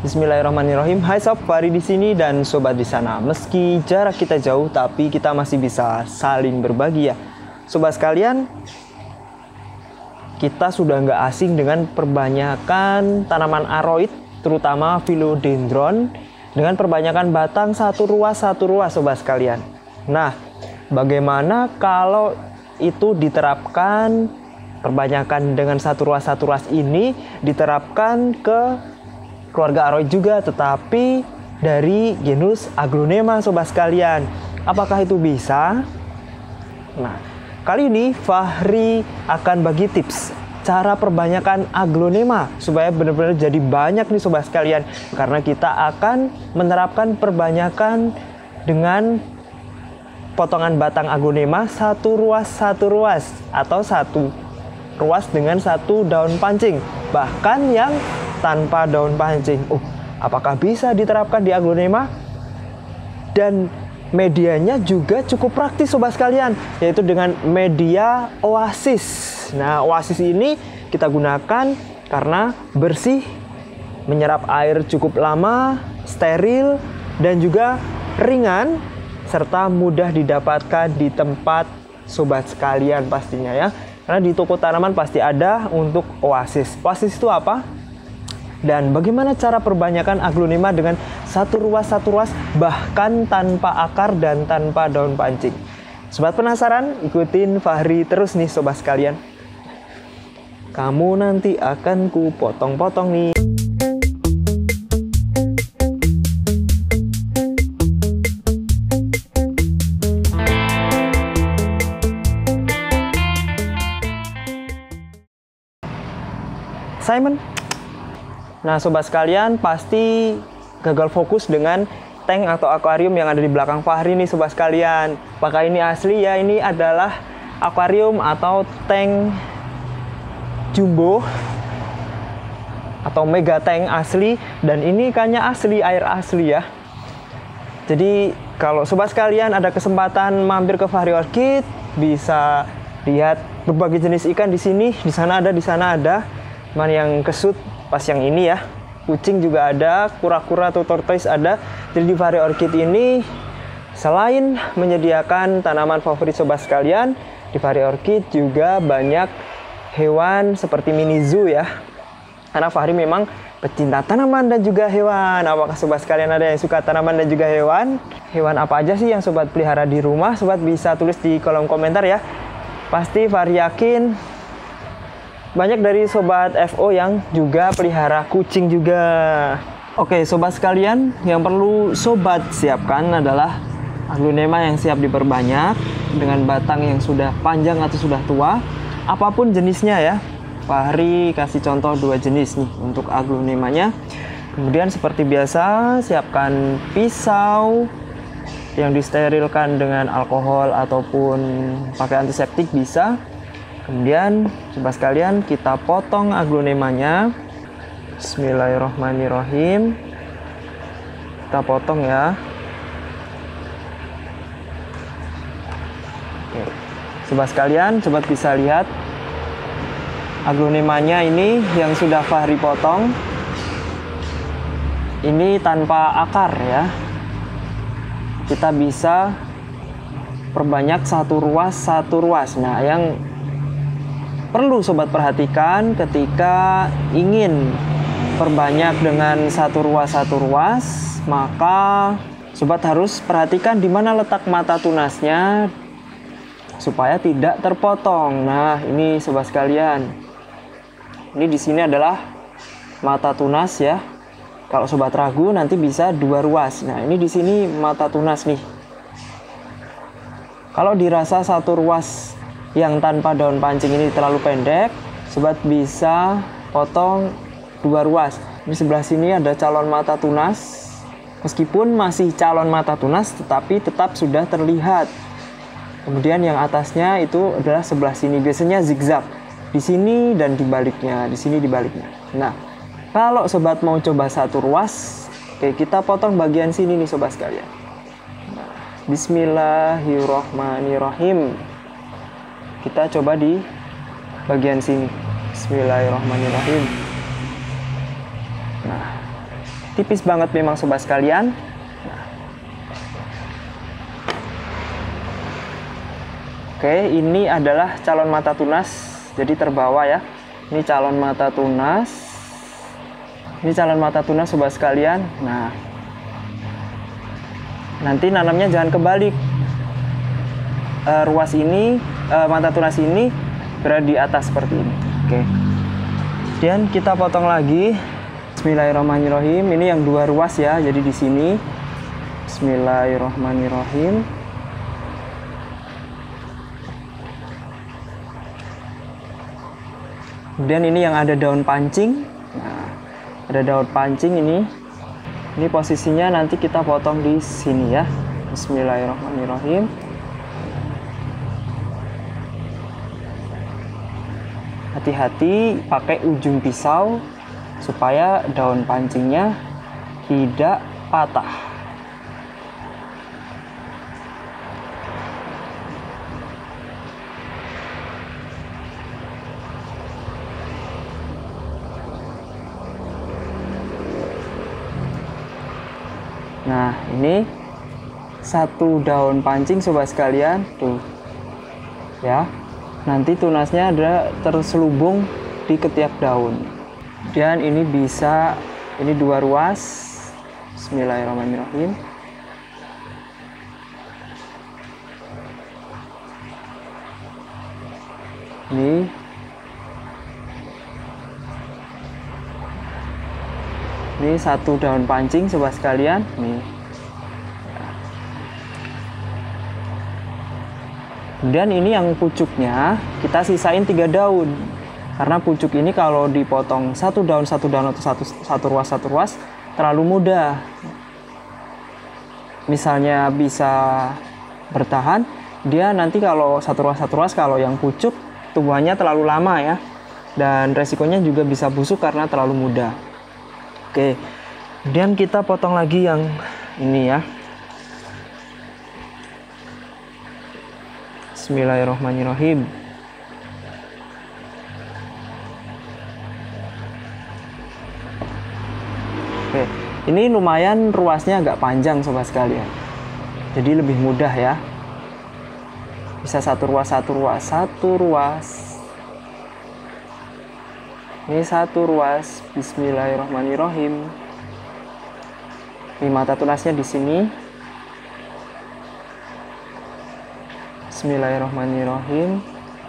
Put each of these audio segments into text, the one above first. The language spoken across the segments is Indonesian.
Bismillahirrahmanirrahim. Hai sob, Fahri di sini dan sobat di sana. Meski jarak kita jauh, tapi kita masih bisa saling berbagi ya. Sobat sekalian, kita sudah nggak asing dengan perbanyakan tanaman aroid, terutama philodendron, dengan perbanyakan batang satu ruas sobat sekalian. Nah, bagaimana kalau itu diterapkan, perbanyakan dengan satu ruas ini diterapkan ke keluarga aroid juga, tetapi dari genus Aglonema sobat sekalian. Apakah itu bisa? Nah, kali ini Fahri akan bagi tips cara perbanyakan Aglonema supaya benar-benar jadi banyak nih sobat sekalian. Karena kita akan menerapkan perbanyakan dengan potongan batang Aglonema satu ruas atau satu ruas dengan satu daun pancing, bahkan yang tanpa daun pancing. Apakah bisa diterapkan di Aglonema? Dan medianya juga cukup praktis sobat sekalian, yaitu dengan media Oasis. Nah, Oasis ini kita gunakan karena bersih, menyerap air cukup lama, steril, dan juga ringan, serta mudah didapatkan di tempat sobat sekalian pastinya ya. Karena di toko tanaman pasti ada untuk Oasis. Oasis itu apa? Dan bagaimana cara perbanyakan Aglonema dengan satu ruas bahkan tanpa akar dan tanpa daun pancing? Sobat penasaran? Ikutin Fahri terus nih sobat sekalian. Kamu nanti akan ku potong-potong nih. Simon. Nah, sobat sekalian pasti gagal fokus dengan tank atau akuarium yang ada di belakang Fahri nih sobat sekalian. Apakah ini asli ya? Ini adalah akuarium atau tank jumbo atau mega tank asli, dan ini ikannya asli, air asli ya. Jadi kalau sobat sekalian ada kesempatan mampir ke Fahri Orchid, bisa lihat berbagai jenis ikan di sini. Di sana ada. Mana yang kesut pas yang ini ya. Kucing juga ada, kura-kura atau tortoise ada. Jadi di Fahri Orchid ini selain menyediakan tanaman favorit sobat sekalian, di Fahri Orchid juga banyak hewan seperti mini zoo ya. Karena Fahri memang pecinta tanaman dan juga hewan. Apakah sobat sekalian ada yang suka tanaman dan juga hewan? Hewan apa aja sih yang sobat pelihara di rumah? Sobat bisa tulis di kolom komentar ya. Pasti Fahri yakin banyak dari sobat FO yang juga pelihara kucing juga. Oke sobat sekalian, yang perlu sobat siapkan adalah Aglonema yang siap diperbanyak dengan batang yang sudah panjang atau sudah tua, apapun jenisnya ya. Fahri kasih contoh 2 jenis nih untuk Aglonemanya. Kemudian seperti biasa siapkan pisau yang disterilkan dengan alkohol ataupun pakai antiseptik bisa. Kemudian sobat sekalian kita potong Aglonemanya. Bismillahirrahmanirrahim. Kita potong ya. Oke. Sobat sekalian, sobat bisa lihat Aglonemanya ini yang sudah Fahri potong. Ini tanpa akar ya. Kita bisa perbanyak satu ruas. Nah, yang perlu sobat perhatikan ketika ingin perbanyak dengan satu ruas, maka sobat harus perhatikan di mana letak mata tunasnya supaya tidak terpotong. Nah, ini sobat sekalian. Ini di sini adalah mata tunas ya. Kalau sobat ragu nanti bisa 2 ruas. Nah, ini di sini mata tunas nih. Kalau dirasa satu ruas yang tanpa daun pancing ini terlalu pendek, sobat bisa potong 2 ruas. Di sebelah sini ada calon mata tunas. Meskipun masih calon mata tunas, tetapi tetap sudah terlihat. Kemudian yang atasnya itu adalah sebelah sini. Biasanya zigzag. Di sini dan di baliknya, di sini di baliknya. Nah, kalau sobat mau coba satu ruas, oke, kita potong bagian sini nih sobat sekalian. Nah, Bismillahirrahmanirrahim. Kita coba di bagian sini. Bismillahirrahmanirrahim. Nah, tipis banget memang sobat sekalian. Oke, ini adalah calon mata tunas, jadi terbawa ya. Ini calon mata tunas. Ini calon mata tunas sobat sekalian. Nah, nanti nanamnya jangan kebalik. Ruas ini, mata tunas ini berada di atas seperti ini. Oke. Kemudian kita potong lagi. Bismillahirrahmanirrahim. Ini yang 2 ruas ya. Jadi di sini. Bismillahirrahmanirrahim. Kemudian ini yang ada daun pancing. Nah, ada daun pancing ini. Ini posisinya nanti kita potong di sini ya. Bismillahirrahmanirrahim. Hati-hati pakai ujung pisau supaya daun pancingnya tidak patah. Nah, ini 1 daun pancing sobat sekalian, tuh ya. Nanti tunasnya ada terselubung di ketiak daun. Dan ini bisa, ini 2 ruas. Bismillahirrahmanirrahim. Ini 1 daun pancing sobat sekalian. Nih. Kemudian ini yang pucuknya kita sisain 3 daun. Karena pucuk ini kalau dipotong 1 daun atau satu ruas terlalu mudah. Misalnya bisa bertahan, dia nanti kalau satu ruas kalau yang pucuk tumbuhannya terlalu lama ya. Dan resikonya juga bisa busuk karena terlalu mudah. Oke, kemudian kita potong lagi yang ini ya. Bismillahirrahmanirrahim. Oke, ini lumayan ruasnya agak panjang sobat sekalian. Jadi lebih mudah ya. Bisa 1 ruas. Ini 1 ruas. Bismillahirrahmanirrahim. Ini mata tunasnya di sini. Bismillahirrahmanirrahim.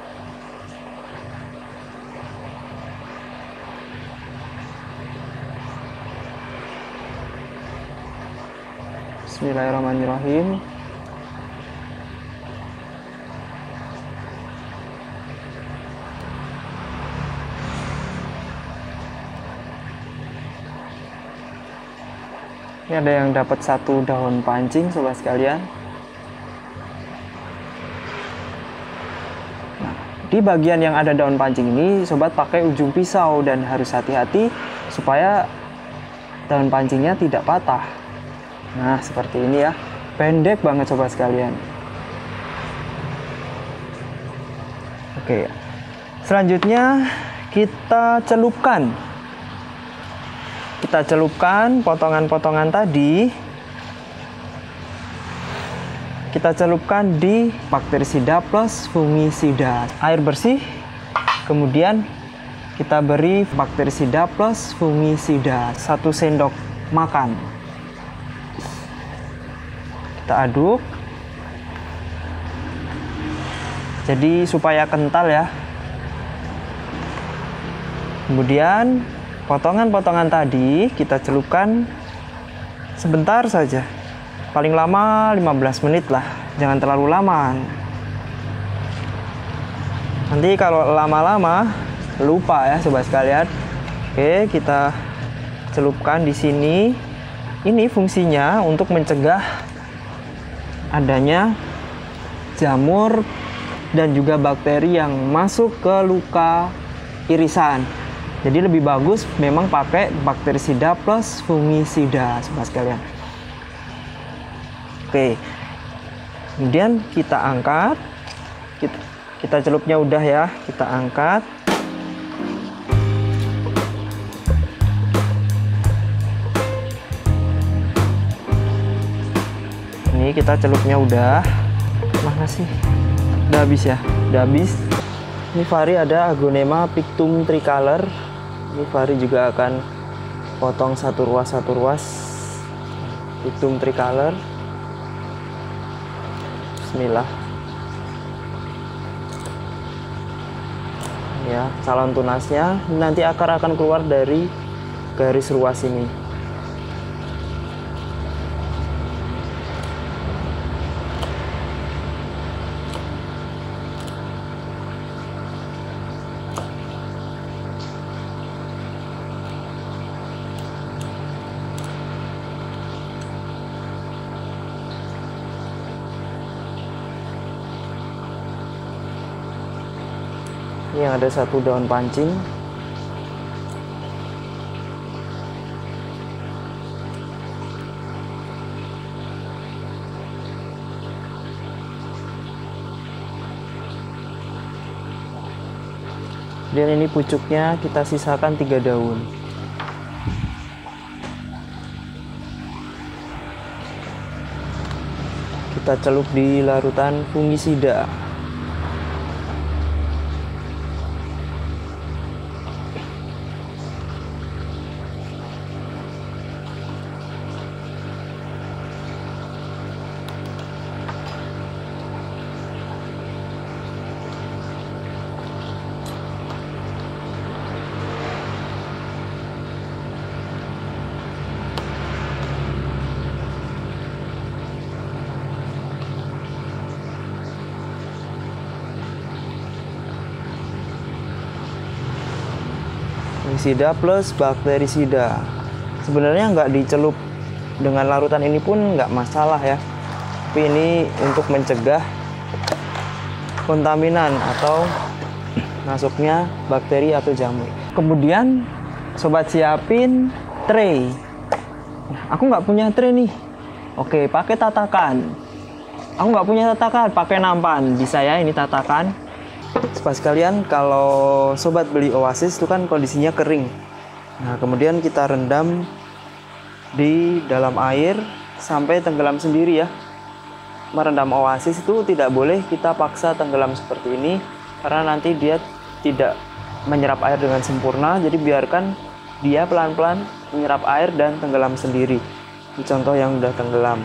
Bismillahirrahmanirrahim. Ini ada yang dapat 1 daun pancing sobat sekalian. Nah, di bagian yang ada daun pancing ini sobat pakai ujung pisau dan harus hati-hati supaya daun pancingnya tidak patah. Nah, seperti ini ya. Pendek banget sobat sekalian. Oke. Selanjutnya kita celupkan. Kita celupkan potongan-potongan tadi. Kita celupkan di bakterisida plus fungisida. Air bersih. Kemudian kita beri bakterisida plus fungisida 1 sendok makan. Kita aduk. Jadi supaya kental ya. Kemudian potongan-potongan tadi kita celupkan sebentar saja. Paling lama 15 menit lah. Jangan terlalu lama. Nanti kalau lama-lama lupa ya sobat sekalian. Oke, kita celupkan di sini. Ini fungsinya untuk mencegah adanya jamur dan juga bakteri yang masuk ke luka irisan. Jadi lebih bagus memang pakai bakterisida plus fungisida sobat sekalian. Oke. Kemudian kita angkat. Kita celupnya udah ya, kita angkat. Ini kita celupnya udah. Mana sih? Udah habis ya? Udah habis. Ini Fahri ada Aglonema pictum tricolor. Ini Fahri juga akan potong satu ruas pictum tricolor. Bismillah. Ya, salon tunasnya nanti akar akan keluar dari garis ruas ini. Ini ada satu daun pancing. Dan ini pucuknya kita sisakan 3 daun. Kita celup di larutan fungisida. Fungisida plus bakterisida. Sebenarnya nggak dicelup dengan larutan ini pun nggak masalah ya. Tapi ini untuk mencegah kontaminan atau masuknya bakteri atau jamur. Kemudian sobat siapin tray. Aku nggak punya tray nih. Oke, pakai tatakan. Aku nggak punya tatakan, pakai nampan. Bisa ya ini tatakan. Sobat sekalian, kalau sobat beli Oasis itu kan kondisinya kering. Nah, kemudian kita rendam di dalam air sampai tenggelam sendiri ya. Merendam Oasis itu tidak boleh kita paksa tenggelam seperti ini, karena nanti dia tidak menyerap air dengan sempurna. Jadi biarkan dia pelan-pelan menyerap air dan tenggelam sendiri. Ini contoh yang udah tenggelam.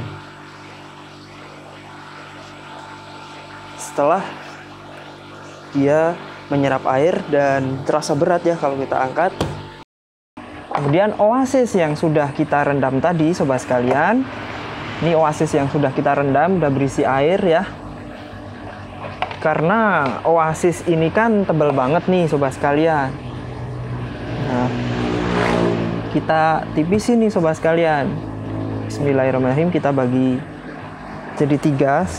Setelah dia menyerap air dan terasa berat ya kalau kita angkat. Kemudian Oasis yang sudah kita rendam tadi sobat sekalian. Ini Oasis yang sudah kita rendam, udah berisi air ya. Karena Oasis ini kan tebal banget nih sobat sekalian. Nah, kita tipisin nih sobat sekalian. Bismillahirrahmanirrahim, kita bagi jadi 3.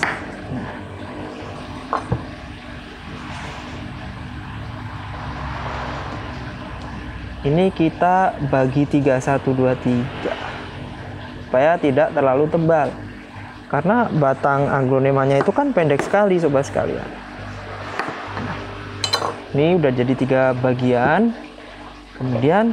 Ini kita bagi 3, 1, 2, 3 supaya tidak terlalu tebal, karena batang aglonemanya itu kan pendek sekali sobat sekalian. Ini udah jadi 3 bagian. Kemudian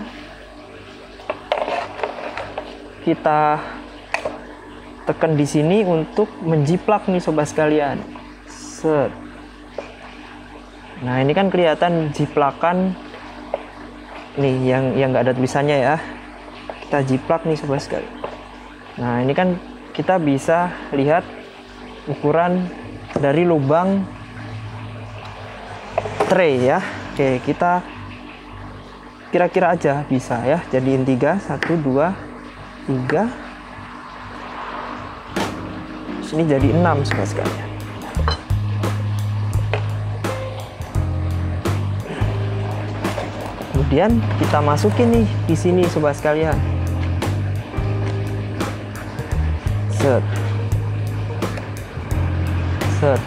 kita tekan di sini untuk menjiplak nih sobat sekalian. Set. Nah, ini kan kelihatan jiplakan nih yang nggak ada tulisannya ya. Kita jiplak nih sobat sekalian. Nah, ini kan kita bisa lihat ukuran dari lubang tray ya. Oke, kita kira-kira aja bisa ya. Jadiin 3, 1, 2, 3. Sini jadi 6 sobat sekalian. Kemudian kita masukin nih di sini sobat sekalian. Set. Set.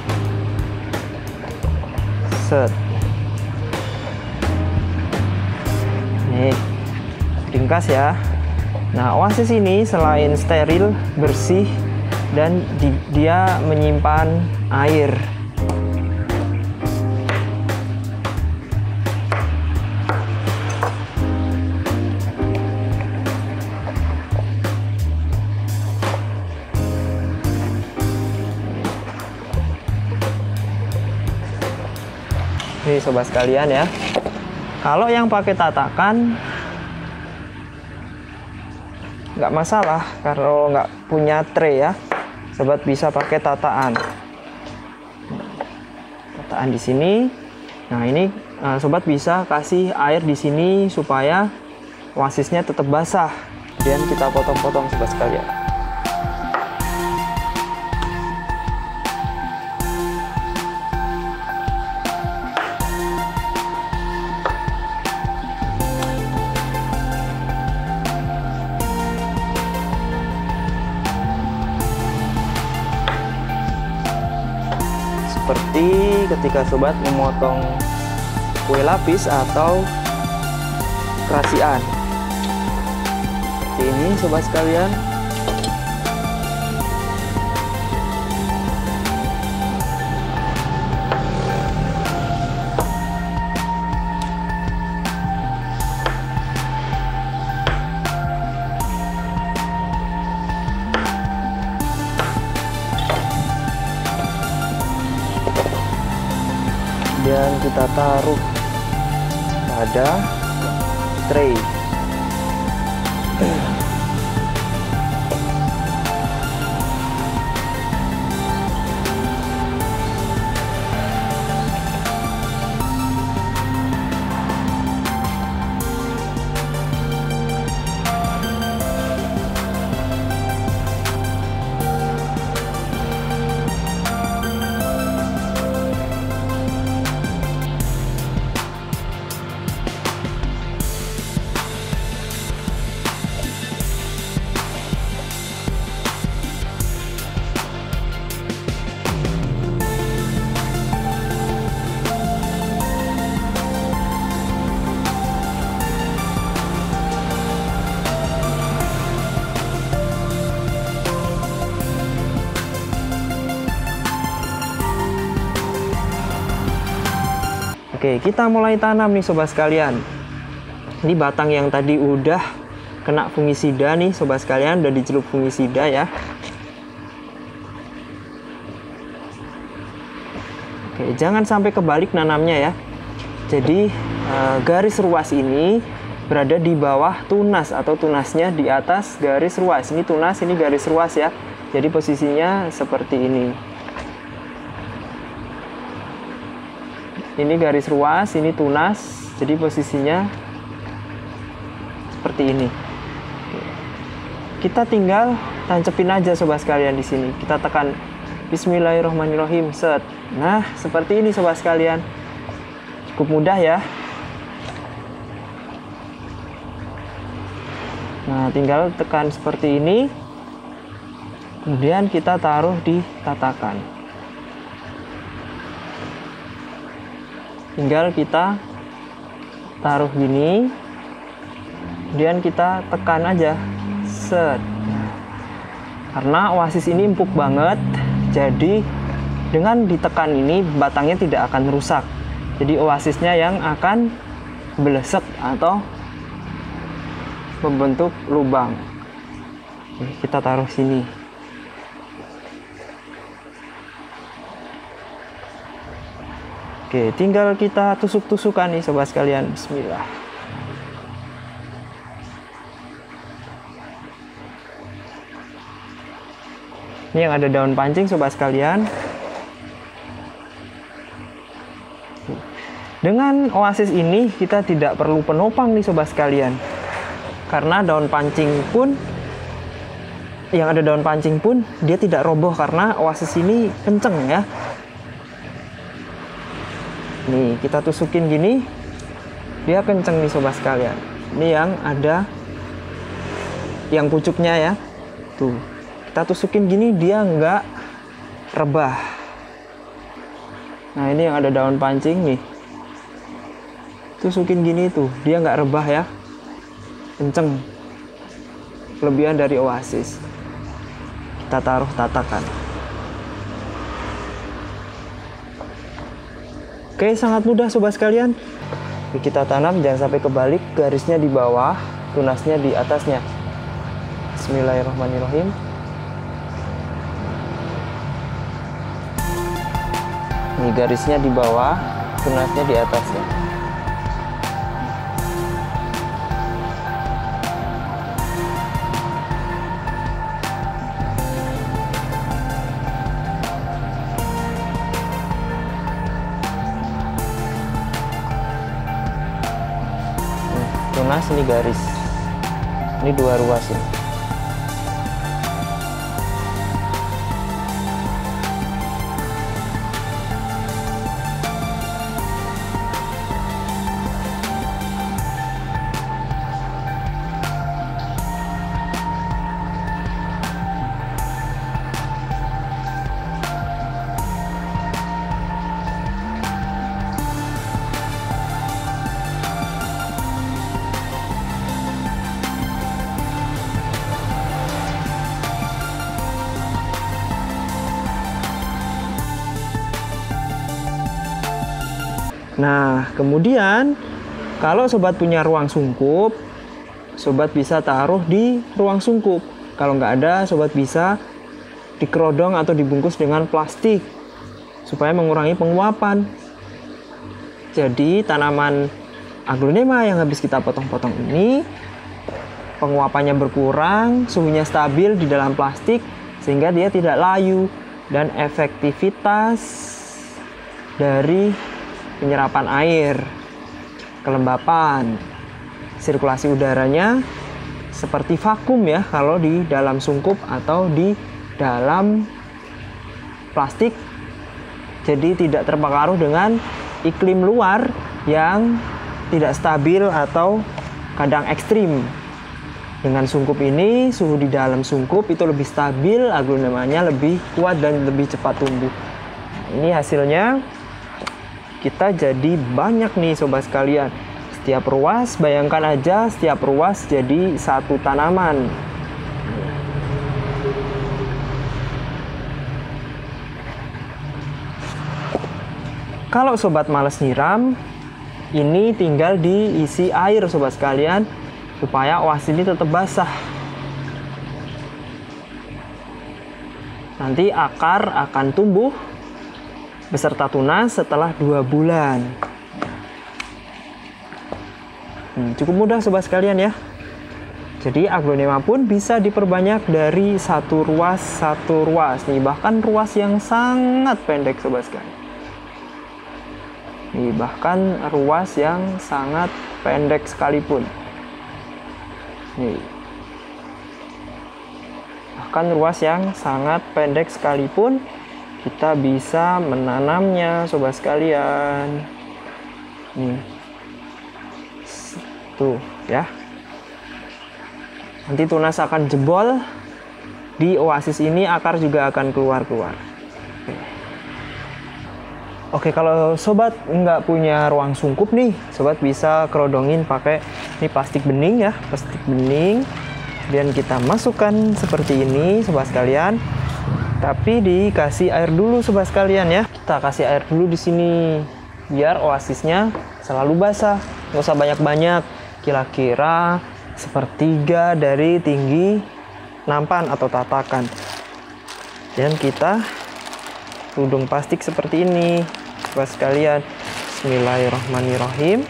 Set. Nih, ringkas ya. Nah, Oasis ini selain steril, bersih, dan dia menyimpan air. Nih sobat sekalian ya. Kalau yang pakai tatakan nggak masalah, kalau nggak punya tray ya, sobat bisa pakai tataan. Tataan di sini. Nah ini sobat bisa kasih air di sini supaya wasisnya tetap basah. Kemudian kita potong-potong sobat sekalian. Seperti ketika sobat memotong kue lapis atau kerasian. Seperti ini sobat sekalian. Dan kita taruh pada tray. Oke, kita mulai tanam nih sobat sekalian. Ini batang yang tadi udah kena fungisida nih sobat sekalian, udah dicelup fungisida ya. Oke, jangan sampai kebalik nanamnya ya. Jadi garis ruas ini berada di bawah tunas atau tunasnya di atas garis ruas. Ini tunas, ini garis ruas ya. Jadi posisinya seperti ini. Ini garis ruas, ini tunas, jadi posisinya seperti ini. Kita tinggal tancepin aja sobat sekalian di sini. Kita tekan Bismillahirrahmanirrahim, set. Nah, seperti ini sobat sekalian. Cukup mudah ya. Nah, tinggal tekan seperti ini. Kemudian kita taruh di tatakan. Tinggal kita taruh gini, kemudian kita tekan aja, set. Karena oasis ini empuk banget, jadi dengan ditekan ini batangnya tidak akan rusak. Jadi oasisnya yang akan belesek atau membentuk lubang. Kita taruh sini. Oke, tinggal kita tusuk-tusukan nih sobat sekalian. Bismillah. Ini yang ada daun pancing sobat sekalian. Dengan oasis ini kita tidak perlu penopang nih sobat sekalian. Karena daun pancing pun, yang ada daun pancing pun dia tidak roboh karena oasis ini kenceng ya. Nih, kita tusukin gini, dia kenceng nih sobat sekalian. Ini yang ada, yang pucuknya ya. Tuh, kita tusukin gini, dia nggak rebah. Nah, ini yang ada daun pancing nih. Tusukin gini tuh, dia nggak rebah ya. Kenceng. Kelebihan dari oasis. Kita taruh tatakan. Oke, sangat mudah sobat sekalian. Kita tanam, jangan sampai kebalik, garisnya di bawah, tunasnya di atasnya. Bismillahirrahmanirrahim. Ini garisnya di bawah, tunasnya di atas ya. Tunas ini garis, ini 2 ruas ini. Nah, kemudian kalau sobat punya ruang sungkup, sobat bisa taruh di ruang sungkup. Kalau nggak ada, sobat bisa dikerodong atau dibungkus dengan plastik supaya mengurangi penguapan. Jadi tanaman aglonema yang habis kita potong-potong ini, penguapannya berkurang, suhunya stabil di dalam plastik sehingga dia tidak layu, dan efektivitas dari penyerapan air, kelembapan, sirkulasi udaranya seperti vakum ya kalau di dalam sungkup atau di dalam plastik. Jadi tidak terpengaruh dengan iklim luar yang tidak stabil atau kadang ekstrim. Dengan sungkup ini, suhu di dalam sungkup itu lebih stabil, aglonemanya lebih kuat dan lebih cepat tumbuh. Ini hasilnya. Kita jadi banyak nih sobat sekalian. Setiap ruas, bayangkan aja setiap ruas jadi satu tanaman. Kalau sobat males nyiram, ini tinggal diisi air sobat sekalian supaya oasis ini tetap basah. Nanti akar akan tumbuh beserta tunas setelah 2 bulan. Cukup mudah sobat sekalian ya. Jadi aglonema pun bisa diperbanyak dari satu ruas nih, bahkan ruas yang sangat pendek sobat sekalian. Nih, bahkan ruas yang sangat pendek sekalipun. Nih. Bahkan ruas yang sangat pendek sekalipun kita bisa menanamnya sobat sekalian. Nih. Tuh ya. Nanti tunas akan jebol di oasis ini, akar juga akan keluar-keluar. Oke, kalau sobat nggak punya ruang sungkup nih, sobat bisa kerodongin pakai ini plastik bening ya, plastik bening. Dan kita masukkan seperti ini sobat sekalian. Tapi dikasih air dulu sobat sekalian ya. Kita kasih air dulu di sini biar oasisnya selalu basah. Nggak usah banyak-banyak. Kira-kira sepertiga dari tinggi nampan atau tatakan. Dan kita tudung plastik seperti ini sobat sekalian. Bismillahirrahmanirrahim.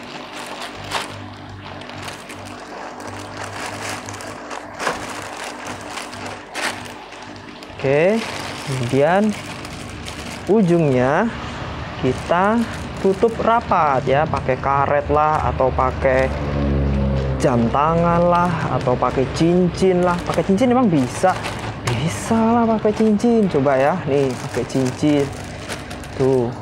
Oke. Kemudian ujungnya kita tutup rapat ya, pakai karet lah atau pakai jam tangan lah atau pakai cincin lah. Pakai cincin emang bisa lah pakai cincin. Coba ya, nih pakai cincin tuh.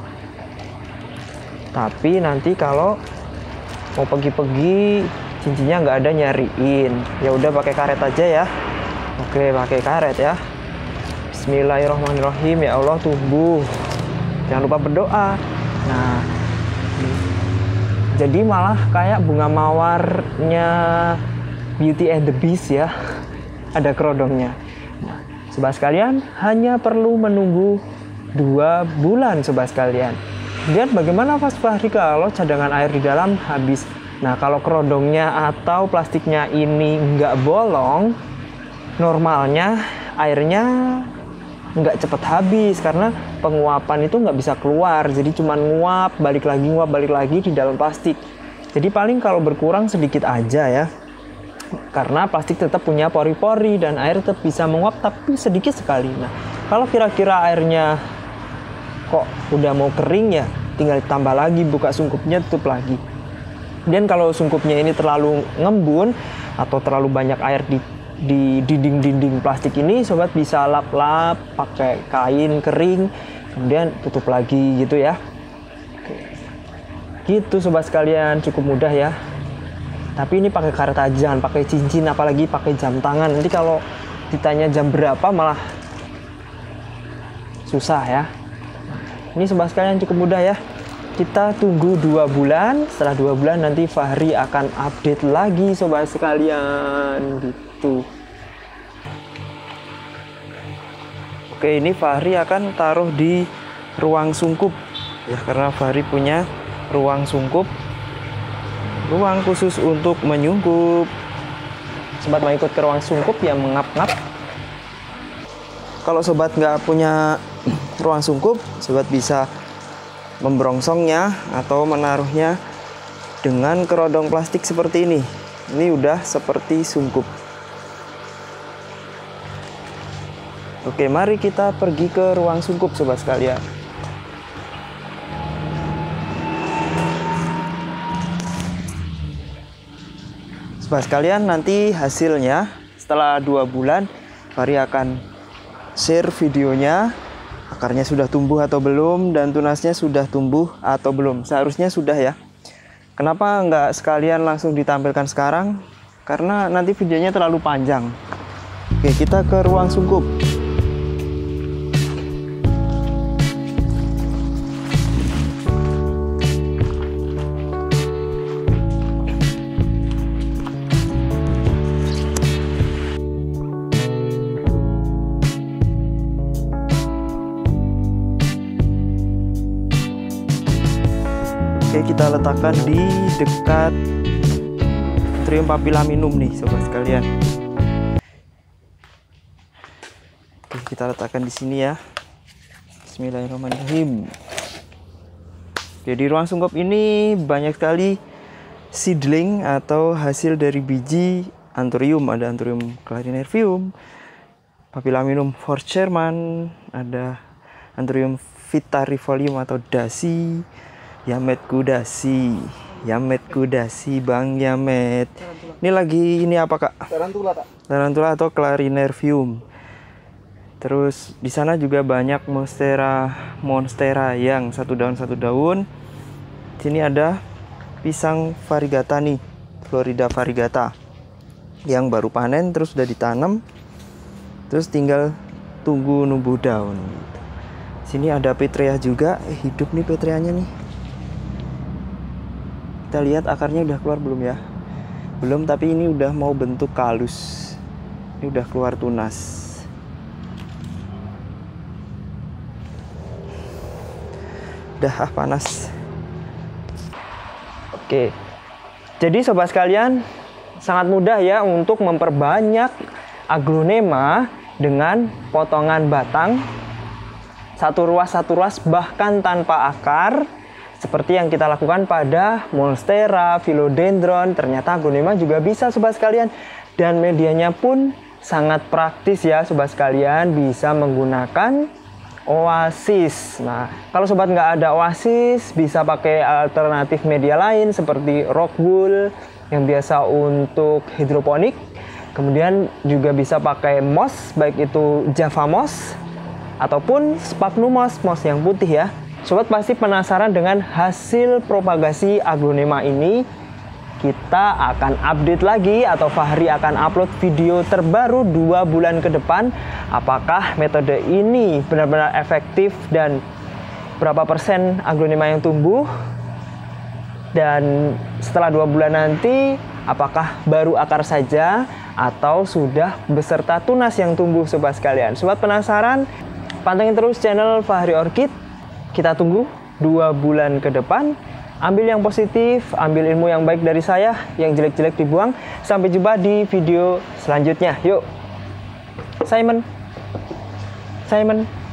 Tapi nanti kalau mau pergi-pergi cincinnya nggak ada, nyariin ya udah pakai karet aja ya. Oke, pakai karet ya. Bismillahirrahmanirrahim. Ya Allah, tumbuh. Jangan lupa berdoa. Nah, jadi malah kayak bunga mawarnya Beauty and the Beast ya. Ada kerodongnya. Nah, sobat sekalian, hanya perlu menunggu 2 bulan sobat sekalian. Lihat bagaimana Mas Fahri kalau cadangan air di dalam habis. Nah, kalau kerodongnya atau plastiknya ini nggak bolong, normalnya airnya nggak cepet habis karena penguapan itu nggak bisa keluar, jadi cuma nguap balik lagi di dalam plastik. Jadi paling kalau berkurang sedikit aja ya, karena plastik tetap punya pori-pori dan air tetap bisa menguap tapi sedikit sekali. Nah kalau kira-kira airnya kok udah mau kering ya, tinggal tambah lagi, buka sungkupnya, tutup lagi. Dan kalau sungkupnya ini terlalu ngembun atau terlalu banyak air di dinding-dinding plastik ini, sobat bisa lap-lap pakai kain kering, kemudian tutup lagi gitu ya. Oke. Gitu sobat sekalian, cukup mudah ya. Tapi ini pakai karet aja, jangan pakai cincin, apalagi pakai jam tangan. Nanti kalau ditanya jam berapa malah susah ya. Ini sobat sekalian cukup mudah ya. Kita tunggu 2 bulan. Setelah 2 bulan nanti Fahri akan update lagi sobat sekalian gitu. Oke, ini Fahri akan taruh di ruang sungkup ya, karena Fahri punya ruang sungkup, ruang khusus untuk menyungkup. Sobat mau ikut ke ruang sungkup ya mengap-ngap. Kalau sobat nggak punya ruang sungkup, sobat bisa membrongsongnya atau menaruhnya dengan kerodong plastik seperti ini. Ini udah seperti sungkup. Oke, mari kita pergi ke ruang sungkup sobat sekalian. Sobat sekalian, nanti hasilnya setelah 2 bulan Fahri akan share videonya. Akarnya sudah tumbuh atau belum, dan tunasnya sudah tumbuh atau belum. Seharusnya sudah ya. Kenapa nggak sekalian langsung ditampilkan sekarang? Karena nanti videonya terlalu panjang. Oke, kita ke ruang sungkup. Oke, kita letakkan di dekat Anthurium papilaminum nih sobat sekalian. Oke, kita letakkan di sini ya. Bismillahirrahmanirrahim. Oke, di ruang sungkup ini banyak sekali seedling atau hasil dari biji Anthurium. Ada Anthurium clarinervium, Papilaminum forcherman, ada Anthurium vitarifolium atau dasi, Yametku dasi, Yametku dasi, Bang Yamet. Ini lagi ini apa kak? Tarantula kak. Tarantula atau clarinervium. Terus di sana juga banyak monstera yang satu daun. Sini ada pisang variegata nih, Florida variegata, yang baru panen terus sudah ditanam, terus tinggal tunggu numbuh daun. Sini ada petrea juga, hidup nih petreanya nih. Kita lihat akarnya udah keluar belum ya? Belum, tapi ini udah mau bentuk kalus. Ini udah keluar tunas. Udah panas. Oke. Jadi sobat sekalian, sangat mudah ya untuk memperbanyak aglonema dengan potongan batang satu ruas bahkan tanpa akar. Seperti yang kita lakukan pada monstera, philodendron, ternyata aglonema juga bisa sobat sekalian. Dan medianya pun sangat praktis ya sobat sekalian, bisa menggunakan oasis. Nah, kalau sobat nggak ada oasis, bisa pakai alternatif media lain seperti rock wool yang biasa untuk hidroponik. Kemudian juga bisa pakai moss, baik itu java moss ataupun sphagnum moss, moss yang putih ya. Sobat pasti penasaran dengan hasil propagasi aglonema ini. Kita akan update lagi atau Fahri akan upload video terbaru 2 bulan ke depan. Apakah metode ini benar-benar efektif dan berapa persen aglonema yang tumbuh. Dan setelah 2 bulan nanti apakah baru akar saja atau sudah beserta tunas yang tumbuh sobat sekalian. Sobat penasaran? Pantengin terus channel Fahri Orchid. Kita tunggu 2 bulan ke depan. Ambil yang positif, ambil ilmu yang baik dari saya, yang jelek-jelek dibuang. Sampai jumpa di video selanjutnya. Yuk, Simon. Simon.